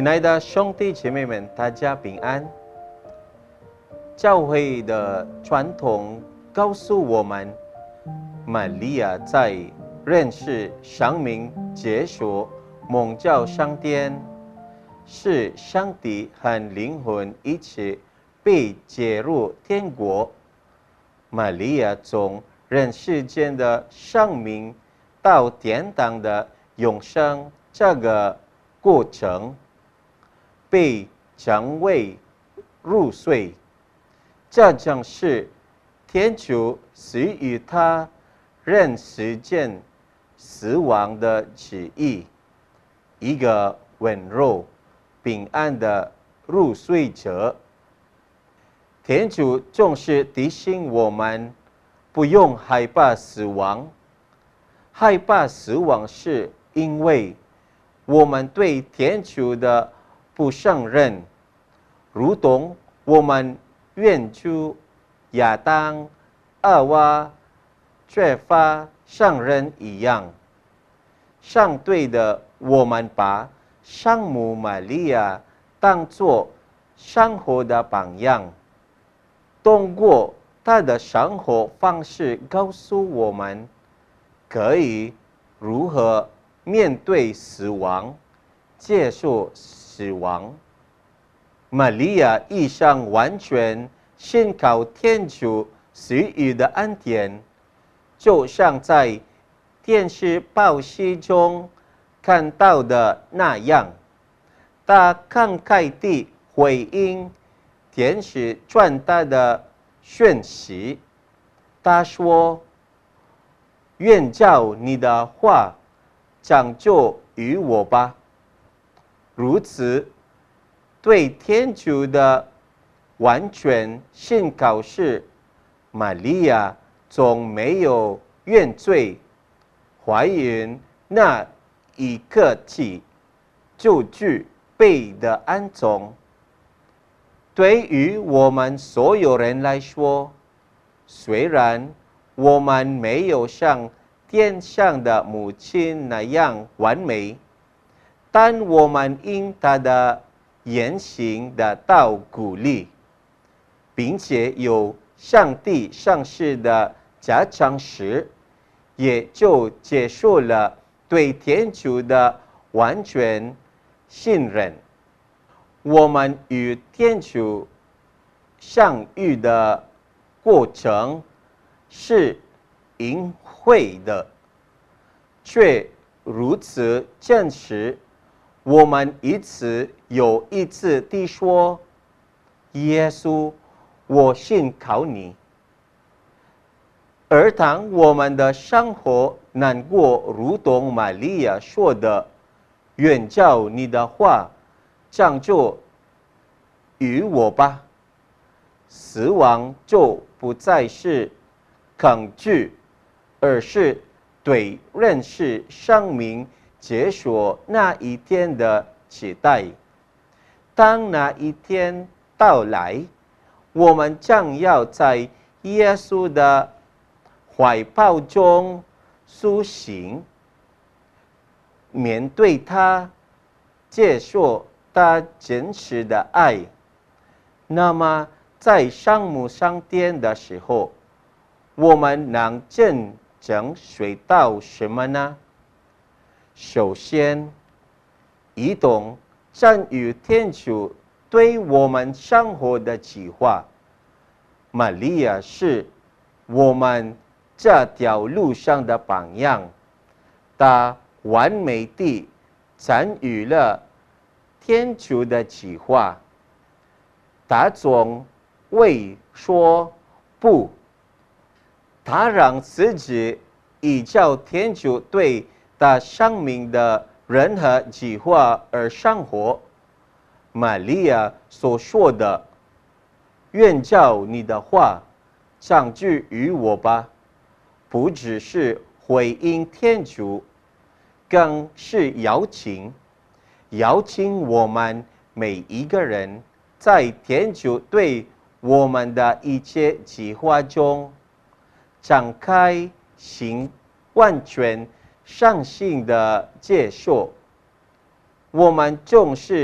亲爱的兄弟姐妹们，大家平安。教会的传统告诉我们，玛利亚在认识生命、解锁、蒙召上天，是上帝和灵魂一起被接入天国。玛利亚从人世间的生命到天堂的永生这个过程，被称为入睡，这正是天主赐予他人世间死亡的旨意，一个温柔平安的入睡者。天主总是提醒我们，不用害怕死亡。害怕死亡是因为我们对天主的不信任，如同我们原主亚当、夏娃缺乏信任一样。相对的，我们把圣母玛利亚当作生活的榜样，通过她的生活方式告诉我们可以如何面对死亡，接受死亡。玛利亚一生完全信靠天主赐予的恩典，就像在电视报喜中看到的那样，她慷慨地回应天使传达的讯息。她说：“愿照你的话成就于我吧。”如此，对天主的完全信靠是玛利亚从没有原罪怀孕那一刻起就具备的安总。对于我们所有人来说，虽然我们没有像天上的母亲那样完美，但我们因她的言行得到鼓励，并且有上帝赏赐的加强时，也就结束了对天主的完全信任。我们与天主相遇的过程是隐晦的，却如此真实。我们一次又一次地说：“耶稣，我信靠你。”而当我们的生活难过，如同玛利亚说的：“愿照你的话成就于我吧。”死亡就不再是恐惧，而是对认识生命、解锁那一天的期待。当那一天到来，我们将要在耶稣的怀抱中苏醒，面对他，接受他真实的爱。那么，在圣母上天的时候，我们能真正学到什么呢？首先，一同参与天主对我们生活的计划。玛利亚是我们这条路上的榜样，她完美地参与了天主的计划。她总未说不，她让自己依照天主对她生命的任何计划而生活。玛利亚所说的“愿照你的话成就于我吧”，不只是回应天主，更是邀请我们每一个人在天主对我们的一切计划中，展开心完全上心的接受。我们总是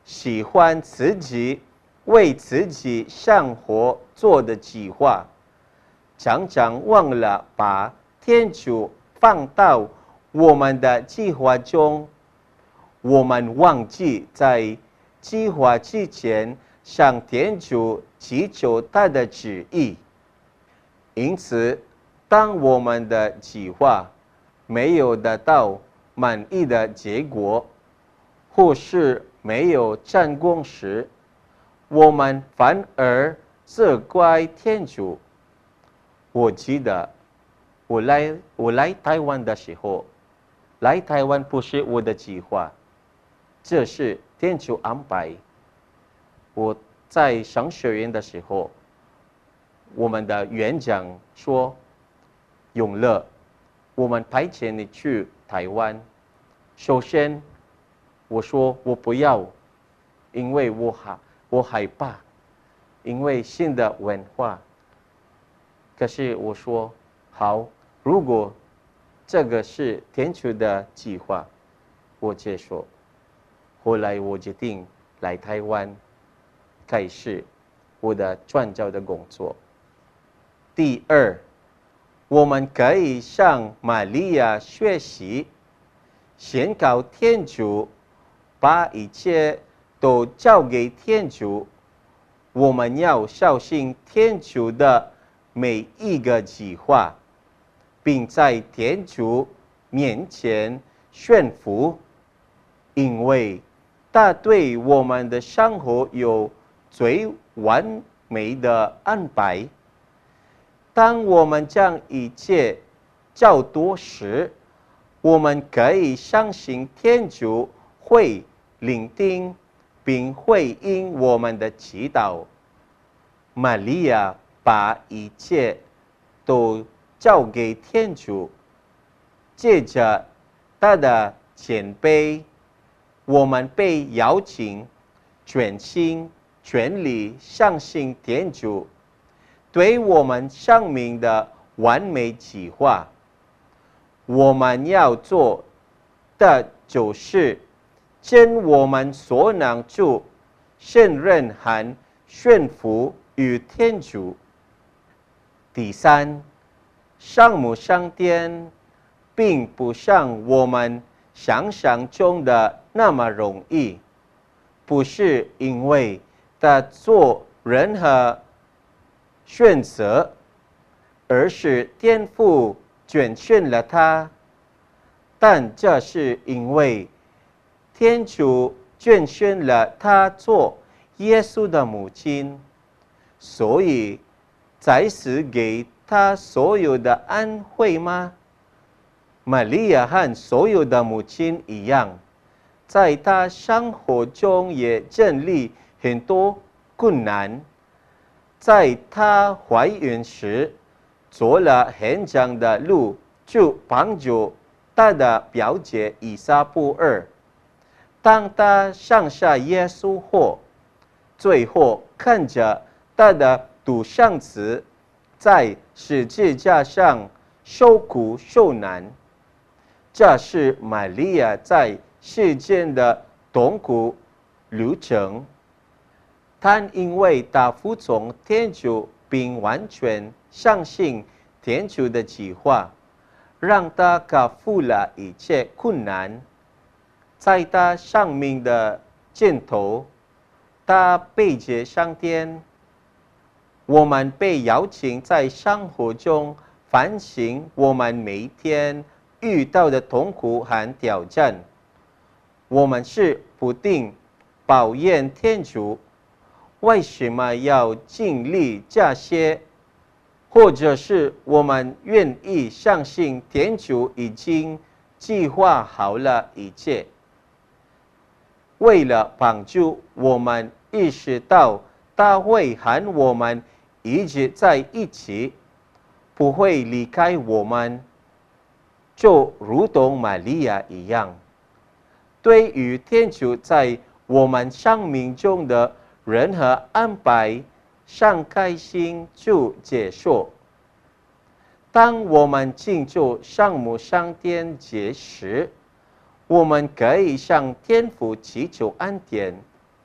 喜欢自己为自己生活做的计划，常常忘了把天主放到我们的计划中。我们忘记在计划之前向天主祈求他的旨意。因此，当我们的计划没有得到满意的结果，或是没有成功时，我们反而责怪天主。我记得我来台湾的时候，来台湾不是我的计划，这是天主安排。我在商学院的时候，我们的园长说：“永乐，我们派遣你去台湾。”首先，我说我不要，因为我害怕，因为新的文化。可是我说好，如果这个是天主的计划，我接受。后来我决定来台湾，开始我的传教的工作。第二，我们可以向玛利亚学习，宣告天主，把一切都交给天主。我们要小心天主的每一个计划，并在天主面前顺服，因为他对我们的生活有最完美的安排。当我们将一切交托时，我们可以相信天主会聆听并回应我们的祈祷。玛利亚把一切都交给天主，借着她的谦卑，我们被邀请全心全力相信天主对我们生命的完美计划。我们要做的就是尽我们所能处，信任和顺服于天主。第三，圣母升天并不像我们想象中的那么容易，不是因为他做任何选择，而是天父拣选了他。但这是因为天主拣选了他做耶稣的母亲，所以才赐给他所有的恩惠吗？玛利亚和所有的母亲一样，在她生活中也经历很多困难。在她怀孕时，走了很长的路，去帮助她的表姐伊莎布尔。当她生下耶稣后，最后看着她的独生子在十字架上受苦受难，这是玛利亚在世间的痛苦旅程。但因为她服从天主并完全相信天主的计划，让她克服了一切困难。在她生命的尽头，她被接上天。我们被邀请在生活中反省我们每天遇到的痛苦和挑战。我们是不定抱怨天主为什么要经历这些，或者是我们愿意相信天主已经计划好了一切。为了帮助我们意识到他会和我们一直在一起，不会离开我们，就如同玛利亚一样。对于天主在我们生命中的任何安排，敞开心去接受。当我们庆祝圣母升天节时，我们可以向天父祈求恩典，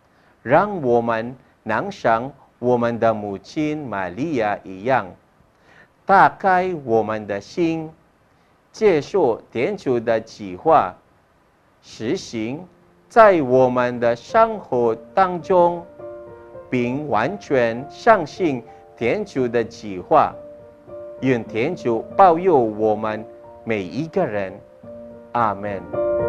让我们能像我们的母亲玛利亚一样，打开我们的心，接受天主的计划，实行在我们的生活当中，并完全相信天主的计划。愿天主保佑我们每一个人。阿门。